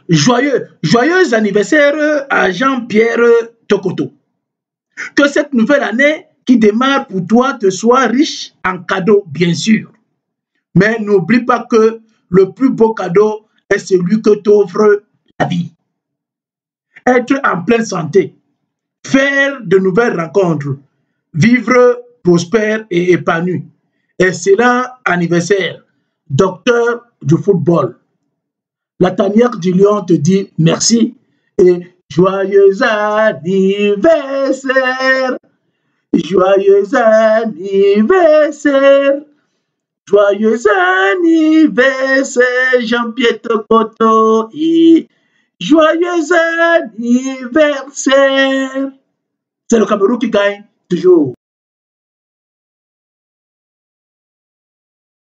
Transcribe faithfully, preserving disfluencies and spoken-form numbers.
Joyeux, joyeux anniversaire à Jean-Pierre Tokoto. Que cette nouvelle année qui démarre pour toi te soit riche en cadeaux, bien sûr. Mais n'oublie pas que le plus beau cadeau est celui que t'offre la vie. Être en pleine santé, faire de nouvelles rencontres, vivre prospère et épanoui. Excellent anniversaire, docteur du football. La tanière du lion te dit merci et joyeux anniversaire, joyeux anniversaire, joyeux anniversaire Jean-Pierre Tokoto et joyeux anniversaire. C'est le Cameroun qui gagne toujours.